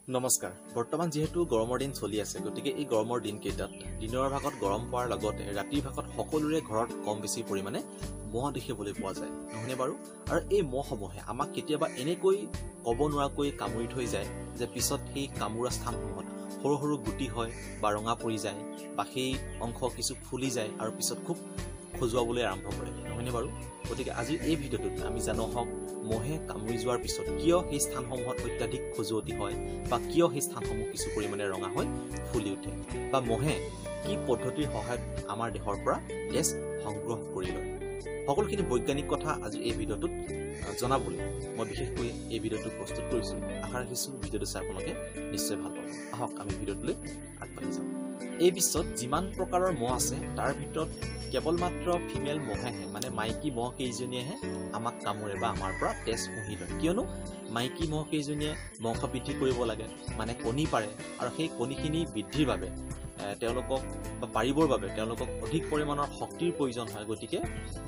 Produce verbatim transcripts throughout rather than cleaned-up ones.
নমস্কাৰ বৰ্তমান যেহেতু গৰমৰ দিন চলি আছে গতিকে এই গৰমৰ দিন কেইটাত দিনৰ ভাগত গৰম পোৱাৰ লগতে ৰাতিৰ ভাগত সকলোৰে ঘৰত কম বেছি পৰিমাণে মহ দেখিবলৈ পোৱা যায় নহনে বাৰু আৰু এই মহসমূহে আমাক কেতিয়াবা এনেকৈ ক'ব নোৱাৰাকৈ কামুৰি থৈ যায় যে পিছত সেই কামুৰা স্থানসমূহত সৰু সৰু গুটি হয় বা ৰঙা পৰি যায় বা সেই অংশ কিছু ফুলি যায় আৰু পিছত খুব খজুৱাবলৈ আৰম্ভ কৰে নহনে বাৰু গতিকে আজি এই ভিডিঅ'টোত আমি জানো হওক মহে কামুৰি যোৱাৰ পিছত কিয় সেই স্থানসমূহত অত্যাধিক খজুৱতি হয় বা কিয় সেই স্থানসমূহ কিছু পৰিমাণে ৰঙা হয় ফুলি উঠে বা মহে কি পদ্ধতিৰ সহায়ত আমাৰ দেহৰ পৰা তেজ সংগ্ৰহ কৰি লয় সকলোখিনি বৈজ্ঞানিক কথা আজি এই ভিডিঅ'টোত জনাবলৈ মই বিশেষকৈ এই ভিডিঅ'টো প্ৰস্তুত কৰিছোঁ আশা ৰাখিছোঁ ভিডিঅ'টো চাই আপোনালোকে নিশ্চয় ভাল পাব আহক আমি ভিডিঅ'টোলৈ আগবাঢ়ি যাওঁ এই বিশ্বত যিমান প্ৰকাৰৰ মহ আছে তাৰ ভিতৰত কেৱল মাত্ৰ ফিমেল মহেহে মানে মাইকী মহ কেইজনীয়েহে আমাক কামুৰে বা আমাৰ পৰা তেজ শুহি লয় কিয়নো মাইকী মহ কেইজনীয়ে বংশ বৃদ্ধি কৰিব লাগে মানে কণী পাৰে আৰু সেই কণীখিনি বৃদ্ধিৰ বাবে তেওঁলোকক বা পাৰিবৰ বাবে তেওঁলোকক অধিক পৰিমাণৰ শক্তিৰ প্ৰয়োজন হয় গতিকে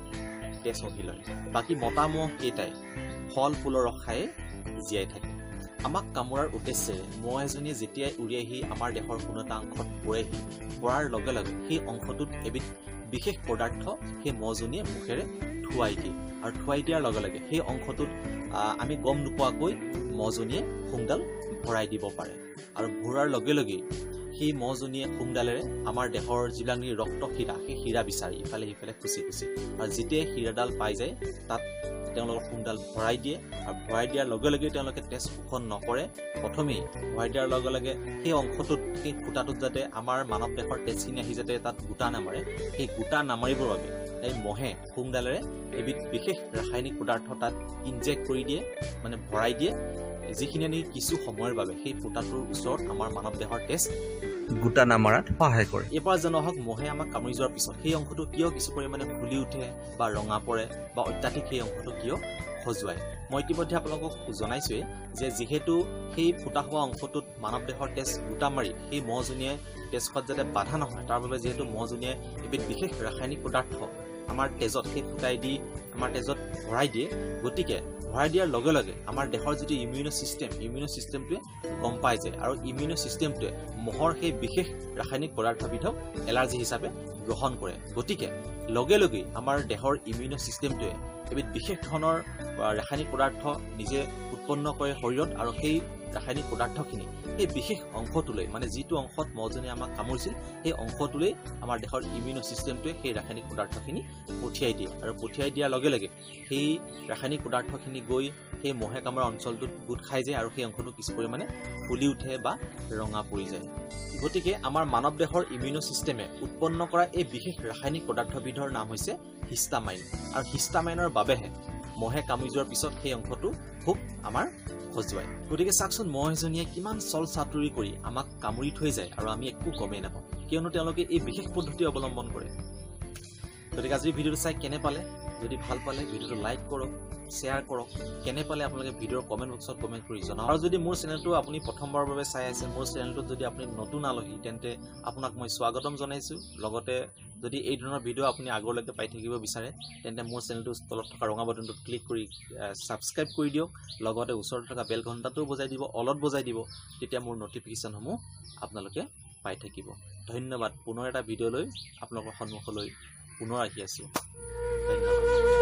তেজ শুহি লয় বাকী মতা মহ কেইটাই ফল ফুলৰ ৰস খাই জীয়াই থাকে আমাক কামুৰাৰ উদ্দেশ্যেৰে মহ এজনীয়ে যেতিয়াই উৰি আহি আমাৰ দেহৰ কোনো এটা অংশত পৰেহি পৰাৰ লগে লগে সেই অংশটোত এবিধ বিশেষ পদাৰ্থ সেই মহজনীয়ে মুখেৰে থুৱাই দিয়ে আৰু থুৱাই দিয়াৰ লগে লগে সেই অংশটোত আমি গম নোপোৱাকৈ মহজনীয়ে শুংডাল ভৰাই দিব পাৰে আৰু ভৰাৰ লগে লগে সেই মহজনীয়ে শুংডালেৰে আমাৰ দেহৰ যিবিলাক ৰক্ত শিৰা সেই শিৰা বিচাৰি ইফালে সিফালে খুচি খুচি আৰু যেতিয়াই শিৰাডাল পাই যায় তাত তেওঁলোকৰ শুংডাল ভৰাই দিয়ে আৰু ভৰাই দিয়াৰ লগে লগে তেওঁলোকে তেজ শোষণ নকৰে প্ৰথমেই ভৰাই দিয়াৰ লগে লগে সেই অংশটোত সেই ফুটাটোত যাতে আমাৰ মানৱ দেহৰ তেজখিনি আহি যাতে তাত গোটা নামাৰে সেই গোটা নামাৰিবৰ বাবে এই মহে শুংডালেৰে এবিধ বিশেষ ৰাসায়নিক পদাৰ্থ তাত ইনজেক্ট কৰি দিয়ে মানে ভৰাই দিয়ে যিখিনি আমি কিছু সময়ৰ বাবে সেই ফুটাটোৰ ওচৰত আমাৰ মানৱ দেহৰ তেজ গোটা নামাৰাত সহায় কৰে এবাৰ জানো হওক মহে আমাক কামুৰি যোৱাৰ পিছত সেই অংশটো কিয় কিছু পৰিমাণে ফুলি উঠে বা ৰঙা পৰে বা অত্যাধিক সেই অংশটো কিয় খজুৱায় মই ইতিমধ্যে আপোনালোকক জনাইছোৱে যে যিহেতু সেই ফুটা হোৱা অংশটোত মানৱ দেহৰ তেজ গোটা মাৰি সেই মহজনীয়ে তেজ খোৱাত যাতে বাধা নহয় তাৰ বাবে যিহেতু মহজনীয়ে এবিধ বিশেষ ৰাসায়নিক পদাৰ্থ আমাৰ তেজত সেই ফুটাই দি আমাৰ তেজত ভৰাই দিয়ে গতিকে ভৰাই দিয়াৰ লগে লগে আমাৰ দেহৰ যিটো ইমিউনো ছিষ্টেম ইমিউনো ছিষ্টেমটোৱে গম পাই যায় আৰু ইমিউনো ছিষ্টেমটোৱে মহৰ সেই বিশেষ ৰাসায়নিক পদাৰ্থবিধক এলাৰ্জি হিচাপে গ্ৰহণ কৰে গতিকে লগে লগে আমাৰ দেহৰ ইমিউনো ছিষ্টেমটোৱে এবিধ বিশেষ ধৰণৰ ৰাসায়নিক পদাৰ্থ নিজে উৎপন্ন কৰে শৰীৰত আৰু সেই ৰাসায়নিক পদাৰ্থখিনি সেই বিশেষ অংশটোলৈ মানে যিটো অংশত মহজনীয়ে আমাক কামুৰিছিল সেই অংশটোলৈ আমাৰ দেহৰ ইমিউনো ছিষ্টেমটোৱে সেই ৰাসায়নিক পদাৰ্থখিনি পঠিয়াই দিয়ে আৰু পঠিয়াই দিয়াৰ লগে লগে সেই ৰাসায়নিক পদাৰ্থখিনি গৈ সেই মহে কামোৰা অঞ্চলটোত গোট খাই যায় আৰু সেই অংশটো কিছু পৰিমাণে ফুলি উঠে বা ৰঙা পৰি যায় গতিকে আমাৰ মানৱ দেহৰ ইমিউনো ছিষ্টেমে উৎপন্ন কৰা এই বিশেষ ৰাসায়নিক পদাৰ্থবিধৰ নাম হৈছে হিষ্টামাইন আৰু হিষ্টামাইনৰ বাবেহে মহে কামুৰি যোৱাৰ পিছত সেই অংশটো খুব আমাৰ খজুৱায় গতিকে চাওকচোন মহ এজনীয়ে কিমান চল চাতুৰি কৰি আমাক কামুৰি থৈ যায় আৰু আমি একো গমেই নাপাওঁ কিয়নো তেওঁলোকে এই বিশেষ পদ্ধতি অৱলম্বন কৰে গতিকে আজি ভিডিঅ'টো চাই কেনে পালে যদি ভাল পালে ভিডিঅ'টো লাইক কৰক শ্বেয়াৰ কৰক কেনে পালে আপোনালোকে ভিডিঅ'ৰ কমেণ্ট বক্সত কমেণ্ট কৰি জনাওক আৰু যদি মোৰ চেনেলটো আপুনি প্ৰথমবাৰৰ বাবে চাই আছে মোৰ চেনেলটোত যদি আপুনি নতুন আলহী তেন্তে আপোনাক মই স্বাগতম জনাইছোঁ লগতে যদি এই ধৰণৰ ভিডিঅ' আপুনি আগলৈকে পাই থাকিব বিচাৰে তেন্তে মোৰ চেনেলটো তলত থকা ৰঙা বাটনটোত ক্লিক কৰি ছাবস্ক্ৰাইব কৰি দিয়ক লগতে ওচৰত থকা বেল ঘণ্টাটোও বজাই দিব অলত বজাই দিব তেতিয়া মোৰ নটিফিকেশ্যনসমূহ আপোনালোকে পাই থাকিব ধন্যবাদ পুনৰ এটা ভিডিঅ'লৈ আপোনালোকৰ সন্মুখলৈ পুনৰ আহি আছোঁ ধন্যবাদ